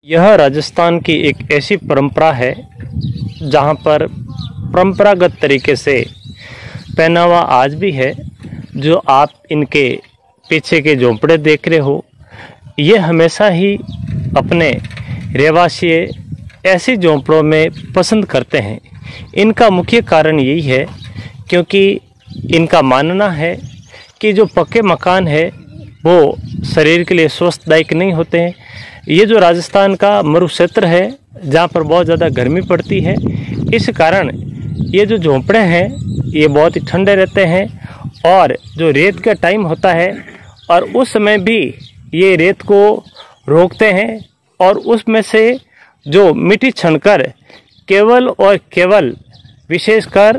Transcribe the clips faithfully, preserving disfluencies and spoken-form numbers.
यह राजस्थान की एक ऐसी परंपरा है जहां पर परंपरागत तरीके से पहनावा आज भी है। जो आप इनके पीछे के झोंपड़े देख रहे हो, ये हमेशा ही अपने रहवासी ऐसे झोंपड़ों में पसंद करते हैं। इनका मुख्य कारण यही है क्योंकि इनका मानना है कि जो पक्के मकान है वो शरीर के लिए स्वस्थदायक नहीं होते हैं। ये जो राजस्थान का मरु क्षेत्र है जहाँ पर बहुत ज़्यादा गर्मी पड़ती है, इस कारण ये जो झोंपड़े हैं ये बहुत ही ठंडे रहते हैं। और जो रेत का टाइम होता है और उस समय भी ये रेत को रोकते हैं और उसमें से जो मिट्टी छनकर केवल और केवल विशेषकर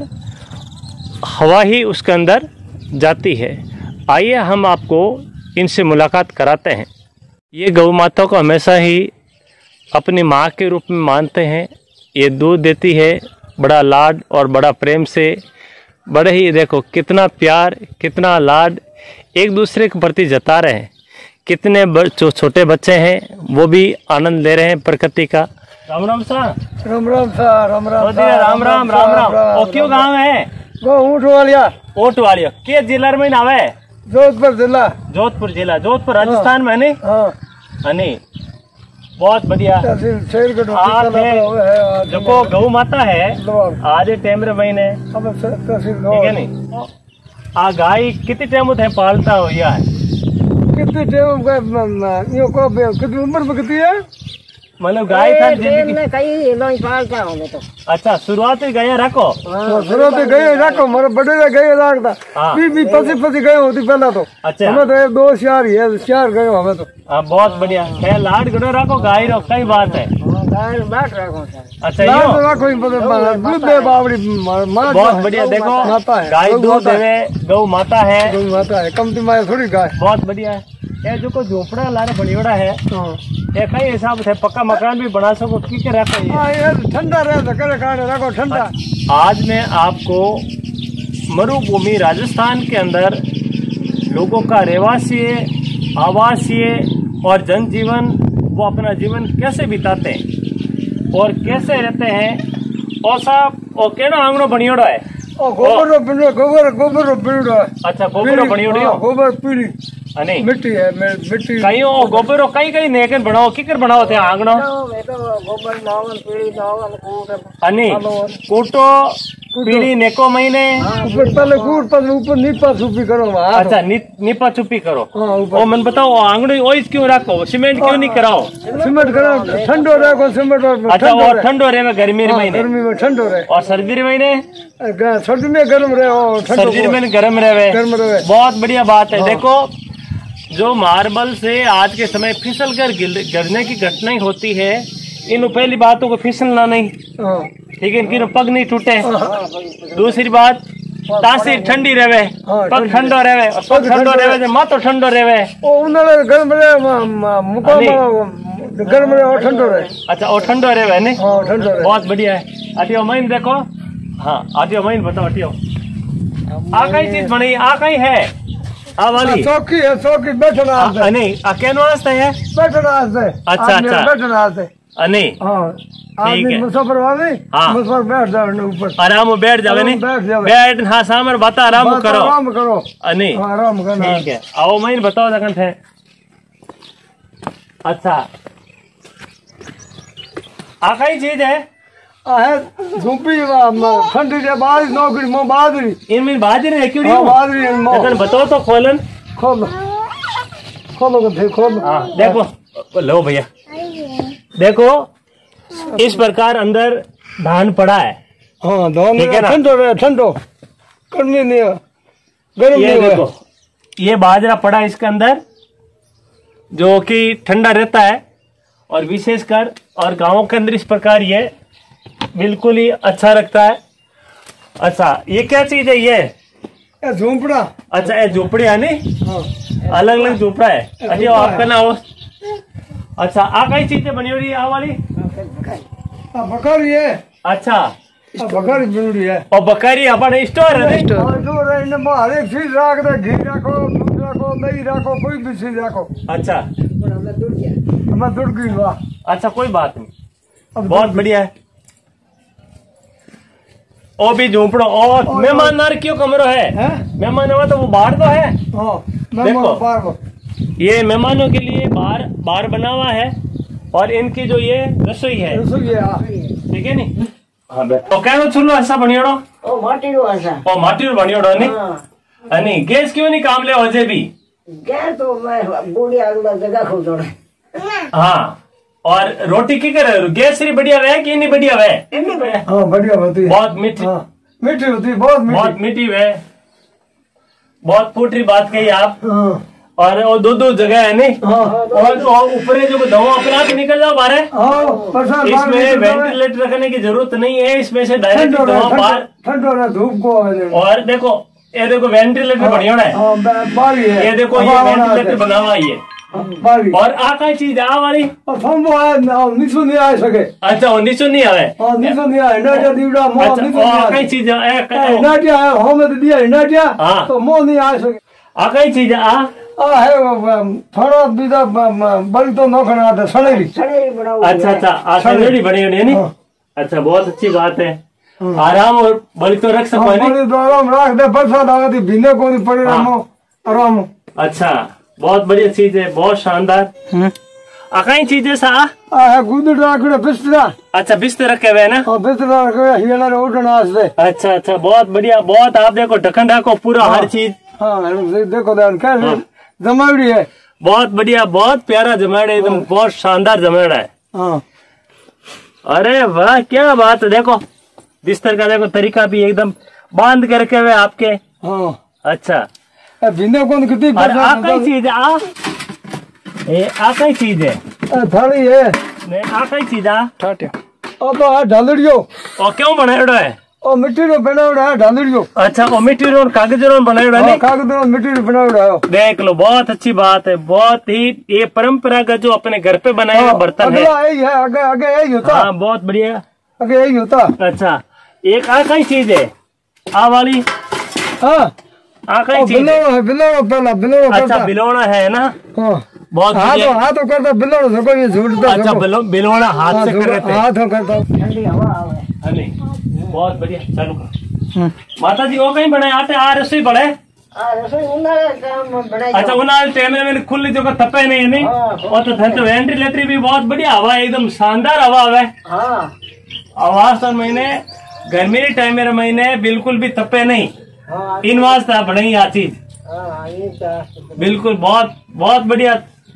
हवा ही उसके अंदर जाती है। आइए हम आपको इनसे मुलाकात कराते हैं। ये गौ माता को हमेशा ही अपनी माँ के रूप में मानते हैं। ये दूध देती है बड़ा लाड और बड़ा प्रेम से। बड़े ही देखो कितना प्यार, कितना लाड एक दूसरे के प्रति जता रहे हैं। कितने जो छोटे बच्चे हैं वो भी आनंद ले रहे हैं प्रकृति का। राम राम सा राम राम सा राम राम सा राम राम राम राम। और क्यों गाँव है वो ऊँट वालिया ऊँट वालिया के जिला में नावे? जोधपुर जिला जोधपुर जिला जोधपुर राजस्थान में नहीं? हाँ नहीं, बहुत बढ़िया। आप है जो गौ माता है आज टाइम रे महीने ठीक है नहीं। आ गाय कितने टाइम उठे पालता हो या है? कितने टाइम यो को कितनी उम्र में कितनी है? मतलब गाय था जिंदगी में कई लोग पालता हूँ मैं तो। अच्छा, शुरुआत में गया रखो? शुरुआत में गए रखो, मेरे बड़े ने गए रखता भी भी पसी पसी गए होती पहला तो। अच्छा, हमें तो दो चार ही है, चार गए हमें तो। हाँ, बहुत बढ़िया है। लाड गड़ो रखो गाय रो, कई बात है। अच्छा, बहुत बढ़िया। देखो गाय दूध देवे, गौ माता है, गौ माता है, कमती माया थोड़ी गाय। बहुत बढ़िया है। ये जो को झोपड़ा लारे बनियोड़ा है ये कई हिसाब से पक्का मकान भी बना सको की के रखो। ये ठंडा रहता करे कांड रखो ठंडा। आज मैं आपको मरुभूमि राजस्थान के अंदर लोगों का रहवासीय, आवासीय और जनजीवन, वो अपना जीवन कैसे बिताते हैं और कैसे रहते हैं। और साहब और केना आंगनो बनियोड़ा है? ओ गोबर रो गोबर गोबर रो पीड़ो है। अच्छा, गोबर रो बनियोड़ी हो? गोबर पीड़ी नहीं मिट्टी है, मिट्टी कहीं ओ गोबर रो कहीं कहीं नेकन बनाओ किकर बनाओ थे आंगनो? मैं तो गोबर नावन पीड़ी नावन कूट अनि कूटो पीड़ी neko महीने ऊपर पहले कूट पर ऊपर नीपा छुपी करो। अच्छा, नीपा छुपी करो। ओ मन बताओ आंगनो ओइस क्यों रखो? सीमेंट क्यों नहीं कराओ? सीमेंट कराओ, ठंडो रखो सीमेंट। अच्छा, और ठंडो रहे गर्मी महीने? गर्मी में ठंडो रहे। और सर्दी महीने? सर्दी में गर्म रहे, सर्दी में गर्म रहे। गर्म रहे। बहुत बढ़िया बात है। देखो जो मार्बल से आज के समय फिसल कर गिरने की घटनाएं होती है, इन पहली बातों को फिसलना नहीं, ठीक है, इनकी पग नहीं टूटे। दूसरी बात तासीर ठंडी रहे, पग ठंडो रहे, पग ठंडो रहे, माथो ठंडो रहे, गर्म रहे, गर्म रहे और ठंडो रहे। अच्छा, और ठंडो रहे नहीं? ठंडो रहे। बहुत बढ़िया है। अटियो महीन देखो। हाँ, अटियो महीन बताओ। अटियो आ कई चीज बनी, आ कई है? आ वाली चौकी है, चौकी बैठना नहीं अकेनो वास्ते है, बैठना वास्ते। अच्छा अच्छा, बैठना वास्ते नहीं। हाँ, ठीक है। मुसाफिर वाले हाँ, मुसाफिर बैठ जाओ ऊपर, आराम बैठ जावे नहीं? बैठ हाँ, सामर बता आराम करो, आराम करो नहीं? आराम करना। ठीक है, आओ मैं बताओ लगन थे। अच्छा, आ कई चीज है? है झोंपड़ी ठंडी है, बारिश नौकरी मो बादरी इनमें बाजरी है क्यों? हाँ, बादरी मो बताओ तो खोलन खोलो खोलो थे खोलो। हाँ, देखो लो भैया, देखो इस प्रकार अंदर धान पड़ा है। हाँ, धान ठंडो रहे, ठंडो गर्मी नहीं है, गर्म नहीं है। देखो ये बाजरा पड़ा इसके अंदर जो कि ठंडा रहता है और विशेषकर और गाँव के अंदर इस प्रकार ये बिल्कुल ही अच्छा रखता है। अच्छा, ये क्या चीज है? ये झोंपड़ा। अच्छा, ये झोपड़ी है नहीं? अलग अलग झोपड़ा है। अच्छा, आपका ना हो। अच्छा, आ कई चीजें बनी हो रही है? आ वाली बकरी है। अच्छा, बकरी बनी है। और बकरी अपने स्टोर है? स्टोर है, इनमें हर एक चीज रख दे, घी रखो, दूध रखो, दही रखो, कोई भी चीज रखो। अच्छा, मैं दुड़ गई। अच्छा कोई बात नहीं, बहुत बढ़िया है। ओ भी झोपड़ो और मेहमान नार क्यों कमरो है, मेहमान हुआ तो वो बाहर तो है। देखो ये मेहमानों के लिए बाहर बाहर बना हुआ है और इनकी जो ये रसोई है, ठीक है नी। हाँ तो क्या चूल्हो ऐसा बनियोड़ो, ओ माटी रो ऐसा, ओ माटी रो बनियोड़ो नहीं। नहीं गैस क्यों नहीं काम ले अजय भी, गैस तो मैं बूढ़ी आलू जगह खोल दो। हाँ और रोटी की करे गैस से बढ़िया है कि नहीं बढ़िया है? हाँ बढ़िया होती है, बहुत मीठी मीठी होती है, बहुत बहुत मीठी है, बहुत फूटरी बात कही आप। और वो दो दो जगह है नहीं, और ऊपर जो धुआं अपने आप निकल जाओ बाहर, इसमें वेंटिलेटर रखने की जरूरत नहीं है, इसमें से डायरेक्ट धुआं बाहर ठंडा धूप को। और देखो ये देखो वेंटिलेटर बढ़िया है, ये देखो ये वेंटिलेटर बना हुआ है। और आ कई चीज आ वाली नीचो नहीं आ सके। अच्छा वो नीचो नहीं आवे, नीचो नहीं आए नाटिया दीवड़ा मोह कई चीज नाटिया है हो में दिया नाटिया तो मोह नहीं आ सके। आ कई चीज आ आ है थोड़ा बीजा बड़ी तो नोखना था सनेरी। अच्छा अच्छा आ सनेरी बनी हुई है नहीं। अच्छा बहुत अच्छी बात है, आराम और बड़ी तो रख सको नहीं, तो आराम रख दे, बरसात आवे भीने को नहीं पड़े आराम। अच्छा बहुत बढ़िया चीज है, बहुत शानदार। आ कई चीज है सा आ है गुदड़ रखड़े बिस्तरा। अच्छा बिस्तर रखे हुए ना, हां बिस्तरा रखे हिलना रे उड़ना से। अच्छा अच्छा बहुत बढ़िया, बहुत आप देखो ढक्कन ढाको पूरा हर चीज। हां देखो ध्यान कैसे जमावड़ी है, बहुत बढ़िया, बहुत प्यारा जमाड़ा है, एकदम बहुत शानदार जमाड़ा है। हाँ अरे वाह क्या बात है, देखो बिस्तर का देखो तरीका भी एकदम बांध के रखे हुए आपके। हाँ अच्छा भिंदे कौन कितनी आ कई चीज है आ ए आ कई चीज है, थाली है नहीं आ कई चीज आ ठाटिया ओ तो आ ढालड़ियो। ओ क्यों बनायोड़ो है, ओ मिट्टी रो बनायोड़ो है ढालड़ियो। अच्छा ओ मिट्टी रो कागज रो बनायोड़ो है, कागज रो मिट्टी रो बनायोड़ो है। देख लो बहुत अच्छी बात है, बहुत ही ये परंपरागत जो अपने घर पे बनाए हुए बर्तन है। यही है आगे आगे यही होता। हाँ बहुत बढ़िया, आगे यही होता। अच्छा एक आ कई चीज है आ वाली, हाँ आ कई चीज बिलोड़ा है, बिलोड़ा पहला बिलोड़ा। अच्छा बिलोड़ा है ना, हाँ बहुत हाथ हाथ करता बिलोड़ा से कोई झूठता। अच्छा बिलोड़ा हाथ से कर रहे थे, हाथ करता ठंडी हवा आवे। नहीं बहुत बढ़िया चलो। माता जी वो कहीं बने आते आ रसोई बड़े आ रसोई उन्हारे टाइम बनाई। अच्छा उन्हारे टाइम में खुली जगह तपे नहीं नहीं, और तो थे तो वेंटिलेटर भी बहुत बढ़िया हवा है, एकदम शानदार हवा आवे। हाँ आवाज तो महीने गर्मी के टाइम मेरे महीने बिल्कुल भी तपे नहीं, इन वास्ते बड़ी आ चीज बिल्कुल बहुत बहुत बढ़िया।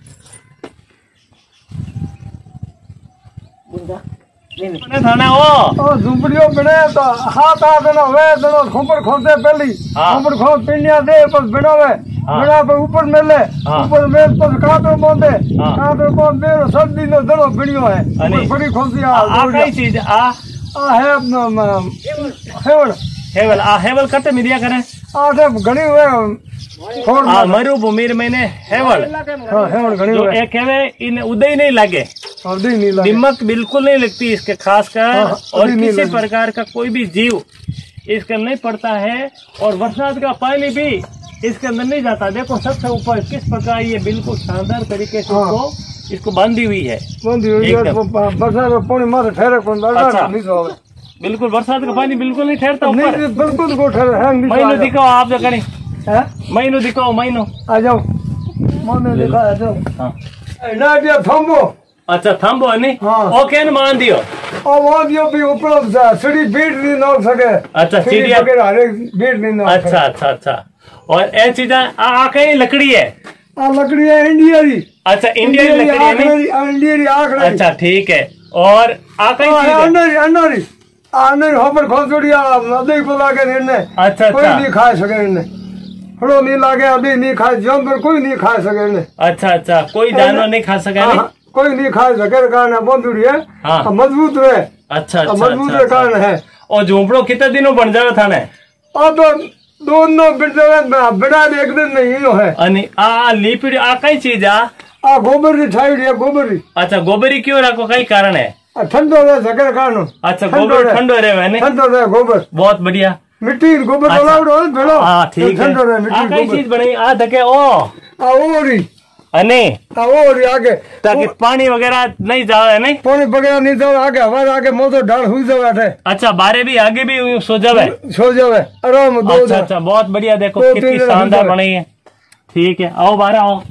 थाना वो ओ झुंपड़ियों बने तो हाथ आ देना वे देना खोपड़ खोदे पहली खोपड़ खोद पिंडिया दे पर बनावे बना पर ऊपर मेले ऊपर में पर काटो मोंदे काटो मोंदे सब दिन दड़ो बिड़ियो है बड़ी खोदी आ आ कई चीज आ आ है हेवल हेवल आ हेवल कते मिदिया करे आ दे घणी वे छोड़ आ मरु भूमिर मैंने हेवल। हां हेवल घणी जो वे एक है इन उदय नहीं लागे, उदय नहीं लागे, दिमक बिल्कुल नहीं लगती इसके खासकर, और किसी प्रकार का कोई भी जीव इसके नहीं पड़ता है, और बरसात का पानी भी इसके अंदर नहीं जाता। देखो सबसे ऊपर किस प्रकार ये बिल्कुल शानदार तरीके से इसको इसको बांधी हुई है, बांधी हुई है। बरसात में पानी मारे ठहरे कौन अच्छा। नहीं होवे बिल्कुल बरसात का पानी बिल्कुल नहीं ठहरता ऊपर, नहीं बिल्कुल को ठहरे है नहीं। महीनों दिखाओ आप जो करें, हैं महीनों दिखाओ महीनों आ जाओ मोने दिखा आ जाओ। हां ना दिया थंबो। अच्छा थंबो है नहीं, हाँ। ओके न मान दियो और वो दियो भी ऊपर सीढ़ी बीट नहीं नोक सके। अच्छा सीढ़ी वगैरह हर एक बीट नहीं नोक। अच्छा अच्छा अच्छा और ये चीजें आ कहीं लकड़ी है, आ लकड़ी है इंडिया की। अच्छा इंडिया की लकड़ी है नहीं, इंडिया की आखड़ी। अच्छा ठीक है, और आ कहीं चीज है अंडर अंडर अंडर होपर खोसड़िया अभी बोला के इन्हें अच्छा कोई नहीं खा सके इन्हें, हड़ो नहीं लागे अभी नहीं खा जानवर कोई नहीं खा सके इन्हें। अच्छा अच्छा कोई जानवर नहीं खा सके नहीं, कोई नहीं खा सके कारण बंदूरी है। हाँ। मजबूत रहे। अच्छा अच्छा मजबूत अच्छा, कारण अच्छा। है। और झोंपड़ो कितने दिनों बन जावे थाने? अब तो दोनों बिड़ा एक दिन नहीं है। अनि आ लीपड़ी आ कई चीज आ आ गोबर की छाई है गोबर। अच्छा गोबरी क्यों रखो कई कारण है? ठंडो रहे सके कारण। अच्छा गोबर ठंडो रहे ठंडो रहे गोबर बहुत बढ़िया। मिट्टी गोबर अच्छा। भेड़ो हाँ ठीक है। आ कई चीज बनी आ धके ओ आ ओरी अने और आगे ताकि पानी वगैरह नहीं जावे नहीं पानी वगैरह नहीं जावे आगे हमारे आगे मोटर ढाल हुई जावे। अच्छा बारे भी आगे भी यूं सो जावे सो जावे आराम दो। अच्छा अच्छा बहुत बढ़िया, देखो कितनी शानदार बनी है। ठीक है, आओ बाहर आओ।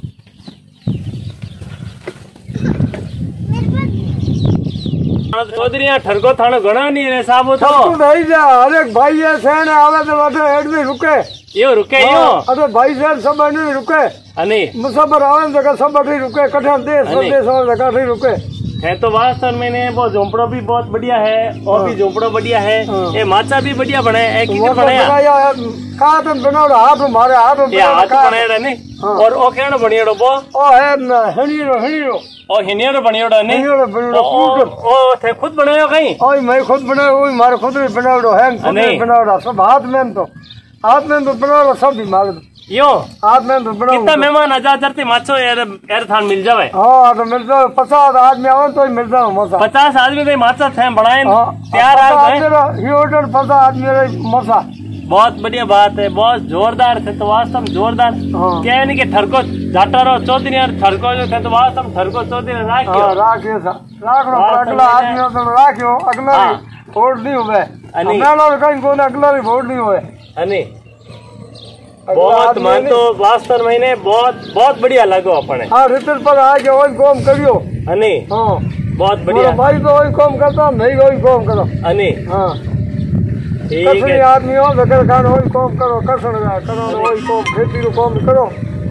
चौधरी ठरको थानो घणा नहीं है साहब तो नहीं जा अरे भाई ये सेन आवे तो बैठे हेड में रुके यो रुके यो अरे भाई सेन सब नहीं रुके अने मुसाफिर आवे जगह सब बैठे रुके कठे देश देश और जगह नहीं रुके है। तो वास्तव में वो झोंपड़ो भी बहुत बढ़िया है और भी झोंपड़ो बढ़िया है। ये माचा भी बढ़िया बने है कि बनाया का तुम बनाओ हाथ मारे हाथ ये हाथ बनाएड़ा नहीं और ओ केनो बनियोड़ो बो ओ है हणीरो हणीरो ओ हिनियो बनियोड़ो नहीं हणीरो ओ थे खुद बनायो कहीं ओए मैं खुद बनायो ओए मारे खुद भी बनाओ है खुद बनाओ सब हाथ में तो हाथ में तो बनाओ सब भी मार यो हाथ में तो बनाओ। कितना मेहमान आजा जरती माचो यार एर थान मिल जावे। हां तो मिल जावे पचास आदमी आवे तो मिल जावे मसा पचास आदमी तो माचा थे बनाए तैयार आ गए ये ऑर्डर पचास आदमी मसा बहुत बढ़िया बात है, बहुत जोरदार थे। तो वास्तव जोरदार क्या नहीं कि ठरको जाटा रहो चौधरी यार ठरको जो थे तो वास्तव ठरको चौधरी राखियो राखियो राख लो अगला आदमी तो राखियो अगला वोट नहीं हुए मेलो कहीं कोने अगला वोट नहीं हुए अने बहुत मन तो वास्तव महीने बहुत बहुत बढ़िया लगो अपने। हाँ रिटर्न पर आके वही काम करियो अने हाँ बहुत बढ़िया भाई तो वही काम करता नहीं वही काम करो अने हाँ ठीक है आदमी हो बेकर खान वही काम करो कसण करो वही काम खेती रो काम करो।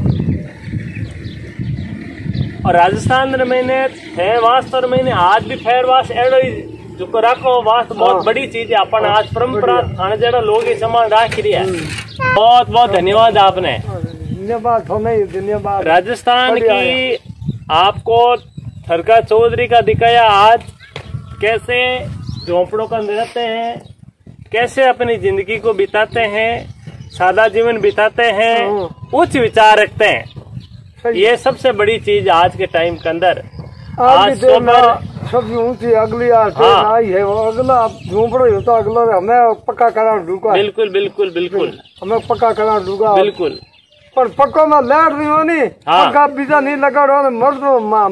और राजस्थान महीने है वास्तव महीने आज भी फेर वास एड़ो जो रखो वास्त बहुत बड़ी चीज है। अपन आज परंपरा थाने जरा लोग ही समान राख रही है। बहुत बहुत धन्यवाद आपने धन्यवाद नहीं धन्यवाद राजस्थान की आपको ठरका चौधरी का दिखाया आज कैसे झोंपड़ों का रहते हैं, कैसे अपनी जिंदगी को बिताते हैं, सादा जीवन बिताते हैं, उच्च विचार रखते हैं। ये सबसे बड़ी चीज आज के टाइम के अंदर आज सबसे ऊंची अगली हाँ। आई है वो अगला झोंपड़ो होता अगला हमें पक्का करा दूंगा। बिल्कुल बिल्कुल बिल्कुल हमें पक्का करा दूंगा बिल्कुल पर पक्को में लेट नहीं होनी हाँ। पक्का बीजा नहीं लगा रहा मर्द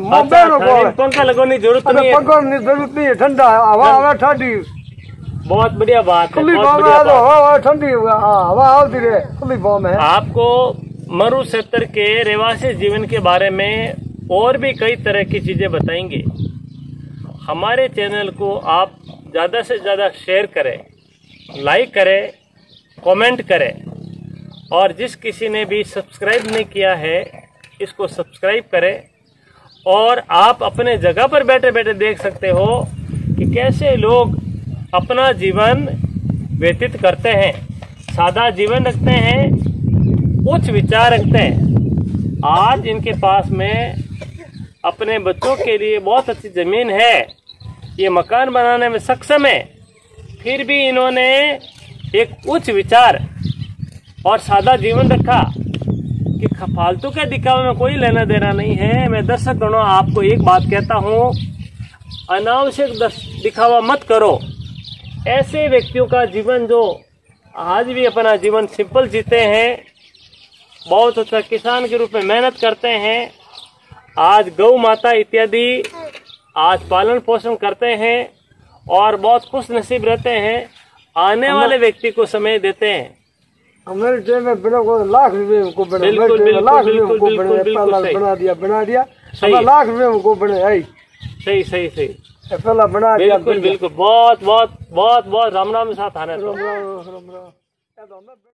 पंखा लगाने की जरूरत नहीं है पक्का नहीं जरूरत नहीं है ठंडा हवा हवा ठंडी बहुत बढ़िया बात है हवा ठंडी हवा आवती रहे खुली बॉम है। आपको मरु क्षेत्र के रहवासी जीवन के बारे में और भी कई तरह की चीजें बताएंगे। हमारे चैनल को आप ज़्यादा से ज़्यादा शेयर करें, लाइक करें, कमेंट करें और जिस किसी ने भी सब्सक्राइब नहीं किया है इसको सब्सक्राइब करें। और आप अपने जगह पर बैठे बैठे देख सकते हो कि कैसे लोग अपना जीवन व्यतीत करते हैं, सादा जीवन रखते हैं, उच्च विचार रखते हैं। आज इनके पास में अपने बच्चों के लिए बहुत अच्छी जमीन है, ये मकान बनाने में सक्षम है, फिर भी इन्होंने एक उच्च विचार और सादा जीवन रखा कि फालतू के दिखावे में कोई लेना देना नहीं है। मैं दर्शक गणों आपको एक बात कहता हूँ, अनावश्यक दिखावा मत करो। ऐसे व्यक्तियों का जीवन जो आज भी अपना जीवन सिंपल जीते हैं, बहुत अच्छा किसान के रूप में मेहनत करते हैं, आज गौ माता इत्यादि आज पालन पोषण करते हैं और बहुत खुश नसीब रहते हैं, आने वाले व्यक्ति को समय देते हैं। हमारे टाइम में बिना को लाख रुपए को बना बिल्कुल लाख रुपए को बना बना दिया बना दिया लाख रुपए को बने आई सही सही सही पहला बना दिया बिल्कुल बिल्कुल बहुत बहुत बहुत बहुत राम राम साथ आने। राम राम राम राम